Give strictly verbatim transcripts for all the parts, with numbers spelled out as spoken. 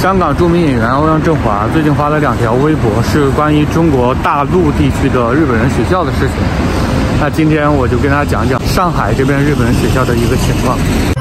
香港著名演员欧阳震华最近发了两条微博，是关于中国大陆地区的日本人学校的事情。那今天我就跟大家讲讲上海这边日本人学校的一个情况。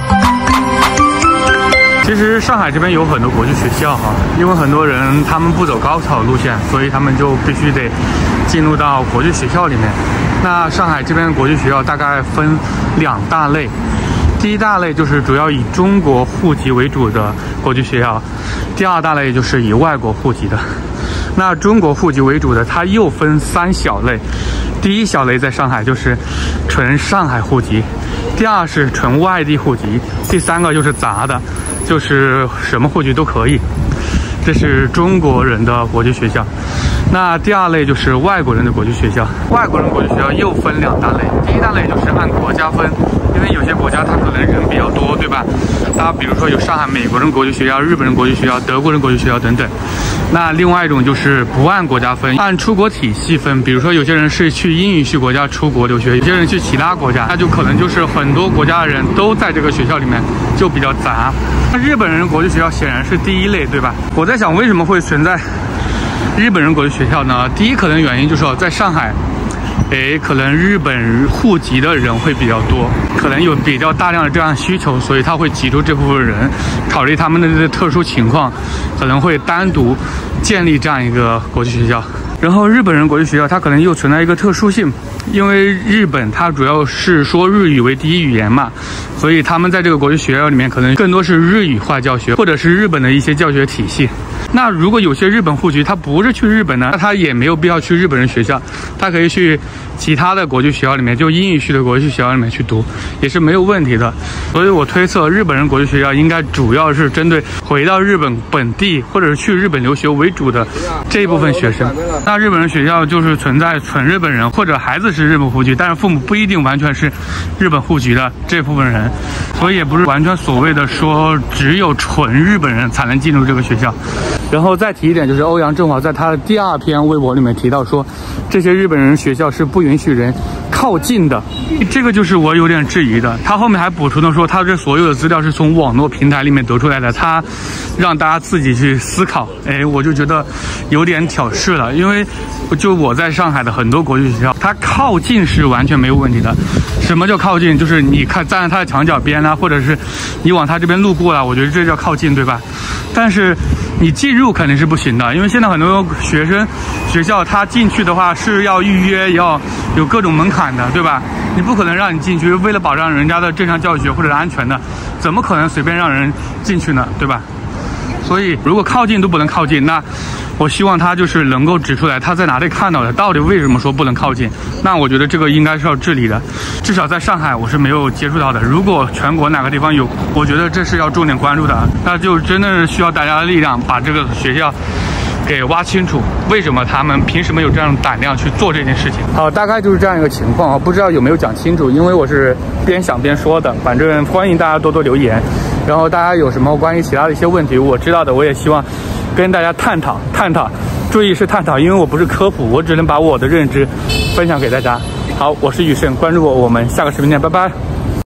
其实上海这边有很多国际学校哈，因为很多人他们不走高考路线，所以他们就必须得进入到国际学校里面。那上海这边国际学校大概分两大类。第一大类就是主要以中国户籍为主的国际学校，第二大类就是以外国户籍的。那中国户籍为主的，它又分三小类。第一小类在上海就是纯上海户籍，第二是纯外地户籍，第三个就是杂的，就是什么户籍都可以。这是中国人的国际学校。那第二类就是外国人的国际学校，外国人国际学校又分两大类。第一大类就是按国家分，因为有些国家它可能人比较多，对吧？它比如说有上海美国人国际学校、日本人国际学校、德国人国际学校等等。那另外一种就是不按国家分，按出国体系分。比如说有些人是去英语系国家出国留学，有些人去其他国家，那就可能就是很多国家的人都在这个学校里面，就比较杂。那日本人国际学校显然是第一类，对吧？我在想为什么会存在日本人国际学校呢？第一可能原因就是在上海，诶，可能日本户籍的人会比较多，可能有比较大量的这样需求，所以他会挤出这部分人，考虑他们的特殊情况，可能会单独建立这样一个国际学校。然后日本人国际学校它可能又存在一个特殊性，因为日本它主要是说日语为第一语言嘛，所以他们在这个国际学校里面可能更多是日语化教学，或者是日本的一些教学体系。那如果有些日本户籍他不是去日本呢，那他也没有必要去日本人学校，他可以去其他的国际学校里面，就英语系的国际学校里面去读，也是没有问题的。所以我推测日本人国际学校应该主要是针对回到日本本地或者是去日本留学为主的这一部分学生。那日本人学校就是存在纯日本人，或者孩子是日本户籍，但是父母不一定完全是日本户籍的这部分人，所以也不是完全所谓的说只有纯日本人才能进入这个学校。然后再提一点，就是欧阳震华在他的第二篇微博里面提到说，这些日本人学校是不允许人靠近的，这个就是我有点质疑的。他后面还补充的说，他这所有的资料是从网络平台里面得出来的，他让大家自己去思考。哎，我就觉得有点挑事了，因为就我在上海的很多国际学校，它靠近是完全没有问题的。什么叫靠近？就是你看站在它的墙角边啊，或者是你往它这边路过了，我觉得这叫靠近，对吧？但是你进入肯定是不行的，因为现在很多学生学校他进去的话是要预约，要有各种门槛的，对吧？你不可能让你进去，为了保障人家的正常教学或者是安全的，怎么可能随便让人进去呢，对吧？所以如果靠近都不能靠近，那我希望他就是能够指出来他在哪里看到的，到底为什么说不能靠近。那我觉得这个应该是要治理的，至少在上海我是没有接触到的。如果全国哪个地方有，我觉得这是要重点关注的，那就真的是需要大家的力量把这个学校给挖清楚，为什么他们凭什么有这样的胆量去做这件事情。好，大概就是这样一个情况啊，不知道有没有讲清楚，因为我是边想边说的。反正欢迎大家多多留言，然后大家有什么关于其他的一些问题我知道的，我也希望跟大家探讨探讨，注意是探讨，因为我不是科普，我只能把我的认知分享给大家。好，我是雨盛，关注我，我们下个视频见，拜拜。